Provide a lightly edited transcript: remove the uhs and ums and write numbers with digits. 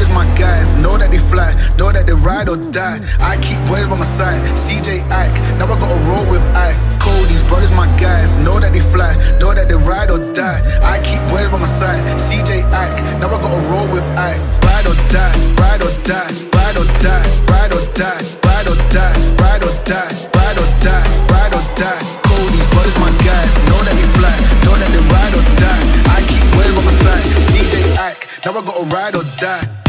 brothers my guys, know that they fly, know that they ride or die. I keep boys by my side, CJ Ike, now I gotta roll with ice. Cody's brothers my guys, know that they fly, know that they ride or die. I keep boys by my side, CJ Ike, now I gotta roll with ice. Ride or die, ride or die, ride or die, ride or die, ride or die, ride or die, ride or die, ride or die. Cody's brothers my guys, know that they fly, know that they ride or die. I keep boys by my side, CJ Ike, now I gotta ride or die.